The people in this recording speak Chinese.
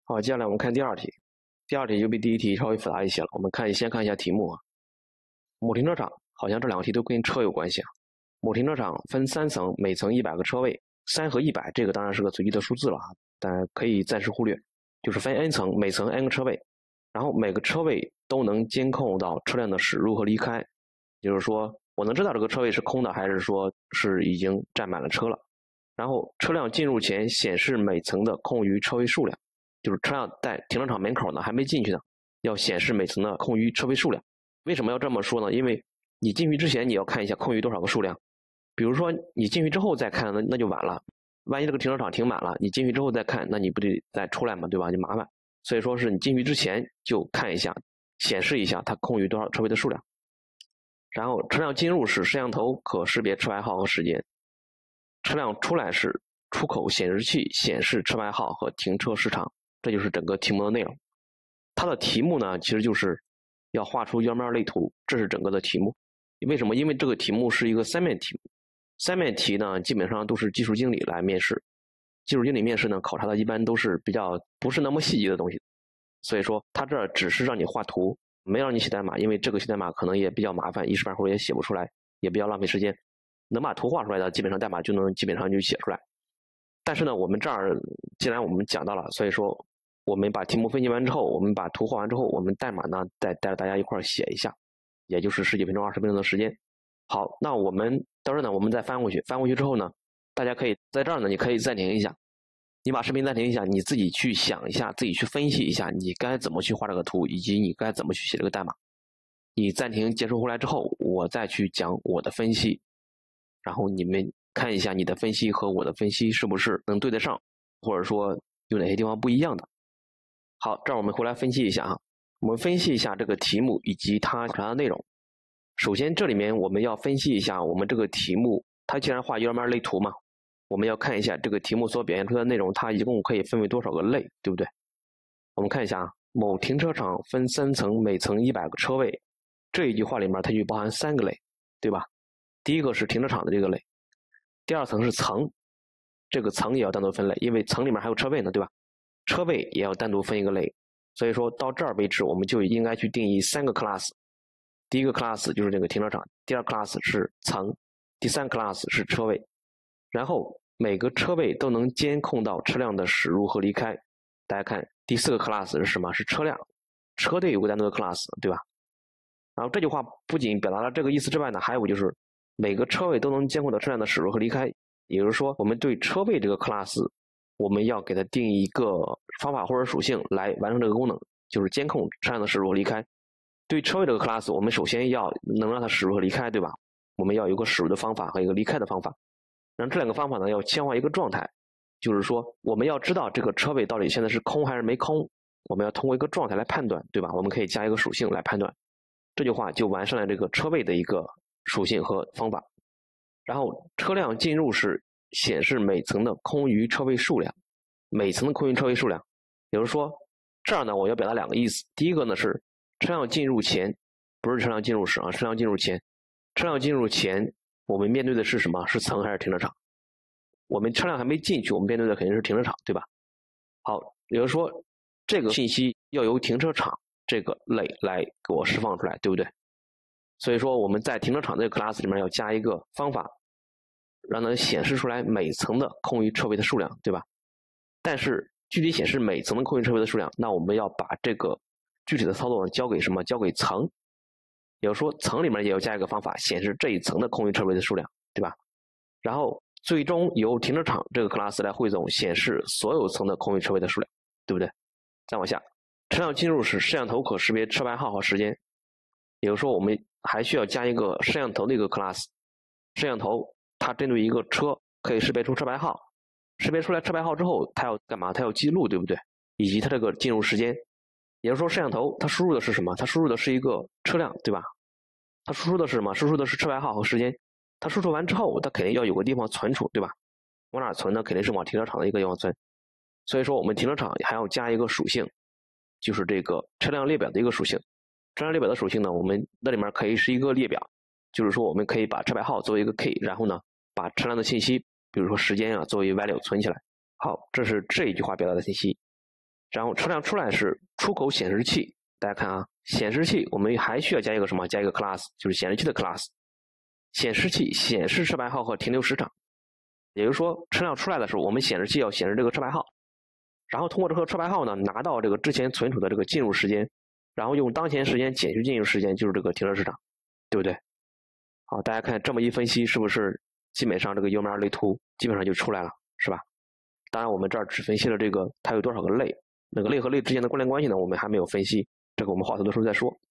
好，接下来我们看第二题。第二题就比第一题稍微复杂一些了。我们先看一下题目啊。某停车场，好像这两个题都跟车有关系啊。某停车场分3层，每层100个车位，3和100这个当然是个随机的数字了啊，但可以暂时忽略。就是分 n 层，每层 n 个车位，然后每个车位都能监控到车辆的驶入和离开。就是说我能知道这个车位是空的，还是说是已经站满了车了。然后车辆进入前显示每层的空余车位数量。就是车辆在停车场门口呢，还没进去呢，要显示每层的空余车位数量。为什么要这么说呢？因为你进去之前你要看一下空余多少个数量。比如说你进去之后再看，那就晚了。万一这个停车场停满了，你进去之后再看，那你不得再出来嘛，对吧？就麻烦。所以说是你进去之前就看一下，显示一下它空余多少车位的数量。然后车辆进入时，摄像头可识别车牌号和时间。车辆出来时，出口显示器显示车牌号和停车时长。这就是整个题目的内容。它的题目呢，其实就是要画出页面类图，这是整个的题目。为什么？因为这个题目是一个3面题目。3面题呢，基本上都是技术经理来面试。技术经理面试呢，考察的一般都是不是那么细节的东西。所以说，他这只是让你画图，没让你写代码，因为这个写代码可能也比较麻烦，一时半会儿也写不出来，也比较浪费时间。能把图画出来的，基本上代码基本上就写出来。但是呢，我们这儿既然我们讲到了，所以说我们把题目分析完之后，我们把图画完之后，我们代码呢再带着大家一块写一下，也就是10几分钟、20分钟的时间。好，那我们到这儿呢，我们再翻过去之后呢，大家可以在这儿呢，你可以暂停一下，你把视频暂停一下，你自己去想一下，自己去分析一下，你该怎么去画这个图，以及你该怎么去写这个代码。你暂停结束回来之后，我再去讲我的分析，然后你们看一下你的分析和我的分析是不是能对得上，或者说有哪些地方不一样的。好，这儿我们回来分析一下啊，我们分析一下这个题目以及它考察的内容。首先这里面我们要分析一下我们这个题目，它既然画页面类图嘛，我们要看一下这个题目所表现出的内容，它一共可以分为多少个类，对不对？我们看一下啊，某停车场分3层，每层100个车位，这一句话里面它就包含3个类，对吧？第一个是停车场的这个类，第二层是层，这个层也要单独分类，因为层里面还有车位呢，对吧？车位也要单独分一个类，所以说到这儿为止，我们就应该去定义3个 class。第一个 class 就是这个停车场，第二 class 是层，第3 class 是车位。然后每个车位都能监控到车辆的驶入和离开。大家看第4个 class 是什么？是车辆，车队有个单独的 class， 对吧？然后这句话不仅表达了这个意思之外呢，还有就是每个车位都能监控到车辆的驶入和离开。也就是说，我们对车位这个 class， 我们要给它定义一个方法或者属性来完成这个功能，就是监控车辆的驶入和离开。对车位这个 class， 我们首先要能让它驶入和离开，对吧？我们要有一个驶入的方法和一个离开的方法。然后这2个方法呢，要切换一个状态，就是说我们要知道这个车位到底现在是空还是没空，我们要通过一个状态来判断，对吧？我们可以加一个属性来判断。这句话就完善了这个车位的一个属性和方法。然后车辆进入时显示每层的空余车位数量，每层的空余车位数量，也就是说这儿呢我要表达2个意思。第一个呢是车辆进入前，不是车辆进入时啊，车辆进入前。车辆进入前我们面对的是什么？是层还是停车场？我们车辆还没进去，我们面对的肯定是停车场，对吧？好，也就是说这个信息要由停车场这个类来给我释放出来，对不对？所以说我们在停车场这个 class 里面要加一个方法，让它显示出来每层的空余车位的数量，对吧？但是具体显示每层的空余车位的数量，那我们要把这个具体的操作交给什么？交给层。也就是说层里面也要加一个方法，显示这一层的空余车位的数量，对吧？然后最终由停车场这个 class 来汇总，显示所有层的空余车位的数量，对不对？再往下，车辆进入时摄像头可识别车牌号和时间。也就是说我们还需要加一个摄像头的一个 class。 摄像头它针对一个车可以识别出车牌号，识别出来车牌号之后它要干嘛？它要记录，对不对？以及它这个进入时间。也就是说摄像头它输入的是什么？它输入的是一个车辆，对吧？它输出的是什么？输出的是车牌号和时间。它输出完之后它肯定要有个地方存储，对吧？往哪存呢？肯定是往停车场的一个地方存。所以说我们停车场还要加一个属性，就是这个车辆列表的一个属性。车辆列表的属性呢，我们那里面可以是一个列表，就是说我们可以把车牌号作为一个 key， 然后呢把车辆的信息比如说时间啊作为 value 存起来。好，这是这一句话表达的信息。 然后车辆出来是出口显示器，大家看啊，显示器我们还需要加一个什么？加一个 class， 就是显示器的 class。显示器显示车牌号和停留时长，也就是说，车辆出来的时候，我们显示器要显示这个车牌号，然后通过这个车牌号呢，拿到这个之前存储的这个进入时间，然后用当前时间减去进入时间，就是这个停车时长，对不对？好，大家看这么一分析，是不是基本上这个 UML 类图基本上就出来了，是吧？当然，我们这儿只分析了这个它有多少个类，那个类和类之间的关联关系呢，我们还没有分析，这个我们话头的时候再说。